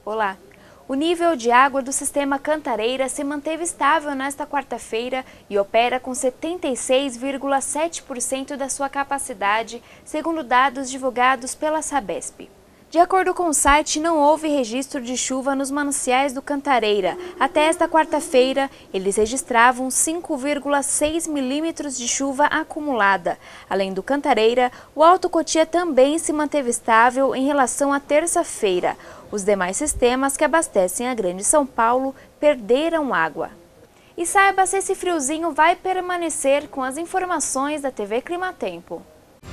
Olá! O nível de água do sistema Cantareira se manteve estável nesta quarta-feira e opera com 76,7% da sua capacidade, segundo dados divulgados pela Sabesp. De acordo com o site, não houve registro de chuva nos mananciais do Cantareira. Até esta quarta-feira, eles registravam 5,6 milímetros de chuva acumulada. Além do Cantareira, o Alto Cotia também se manteve estável em relação à terça-feira. Os demais sistemas que abastecem a Grande São Paulo perderam água. E saiba se esse friozinho vai permanecer com as informações da TV Climatempo.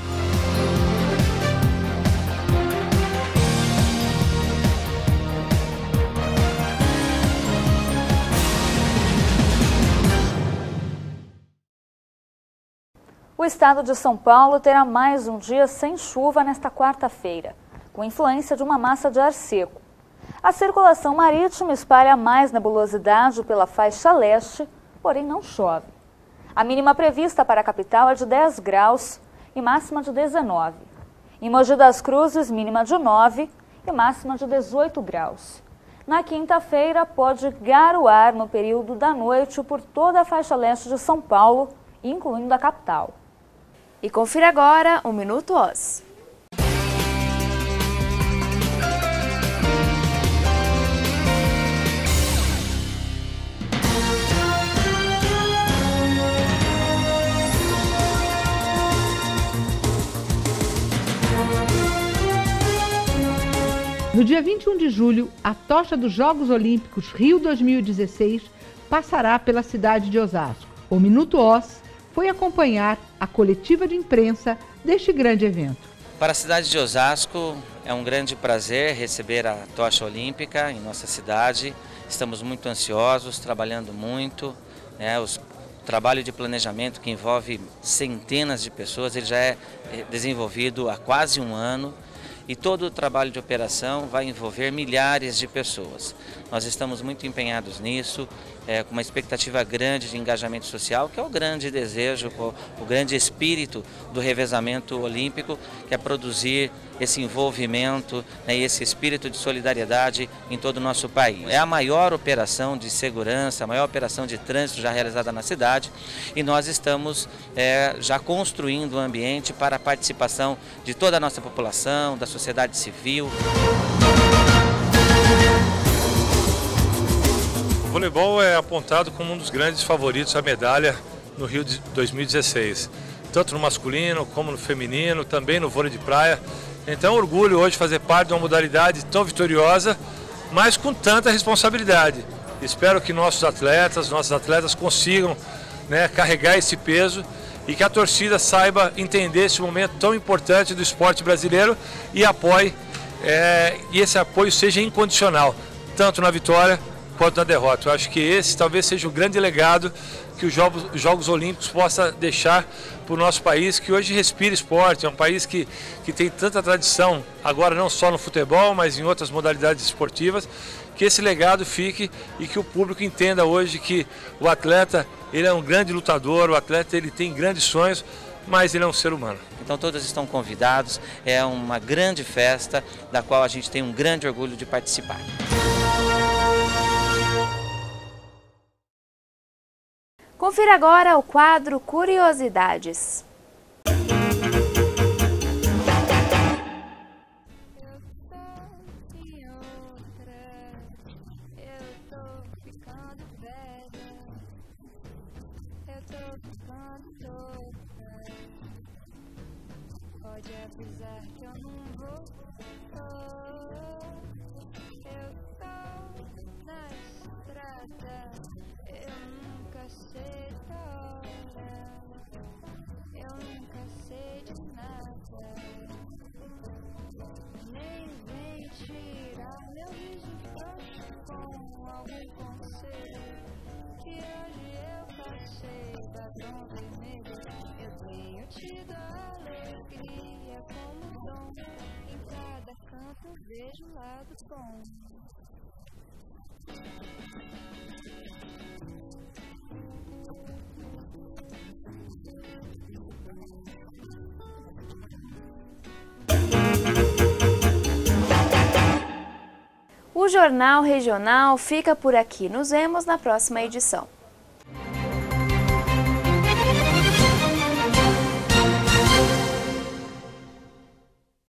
O estado de São Paulo terá mais um dia sem chuva nesta quarta-feira, com influência de uma massa de ar seco. A circulação marítima espalha mais nebulosidade pela faixa leste, porém não chove. A mínima prevista para a capital é de 10 graus e máxima de 19. Em Mogi das Cruzes, mínima de 9 e máxima de 18 graus. Na quinta-feira, pode garoar no período da noite por toda a faixa leste de São Paulo, incluindo a capital. E confira agora o Minuto Oz. No dia 21 de julho, a tocha dos Jogos Olímpicos Rio 2016 passará pela cidade de Osasco. O Minuto Oz foi acompanhar a coletiva de imprensa deste grande evento. Para a cidade de Osasco, é um grande prazer receber a tocha olímpica em nossa cidade. Estamos muito ansiosos, trabalhando muito. O trabalho de planejamento que envolve centenas de pessoas, ele já é desenvolvido há quase um ano. E todo o trabalho de operação vai envolver milhares de pessoas. Nós estamos muito empenhados nisso, com uma expectativa grande de engajamento social, que é o grande desejo, o grande espírito do revezamento olímpico, que é produzir esse envolvimento, e esse espírito de solidariedade em todo o nosso país. É a maior operação de segurança, a maior operação de trânsito já realizada na cidade, e nós estamos já construindo o ambiente para a participação de toda a nossa população, da sociedade civil. O voleibol é apontado como um dos grandes favoritos à medalha no Rio de 2016, tanto no masculino como no feminino, também no vôlei de praia. Então, orgulho hoje fazer parte de uma modalidade tão vitoriosa, mas com tanta responsabilidade. Espero que nossos atletas consigam carregar esse peso e que a torcida saiba entender esse momento tão importante do esporte brasileiro e apoie, e esse apoio seja incondicional, tanto na vitória quanto na derrota. Eu acho que esse talvez seja o grande legado que os Jogos Olímpicos possa deixar para o nosso país, que hoje respira esporte, é um país que tem tanta tradição, agora não só no futebol, mas em outras modalidades esportivas, que esse legado fique e que o público entenda hoje que o atleta, ele é um grande lutador, o atleta ele tem grandes sonhos, mas ele é um ser humano. Então todos estão convidados, é uma grande festa da qual a gente tem um grande orgulho de participar. Confira agora o quadro Curiosidades. Pode avisar que eu não vou. Eu tô na estrada. Eu nunca sei da hora. Eu nunca sei de nada. Nem vem tirar meu riso frouxo com algum conselho. Que hoje eu passei batom vermelho. Eu tenho tido alegria como dom. Em cada canto vejo o lado bom. O O Jornal Regional fica por aqui. Nos vemos na próxima edição.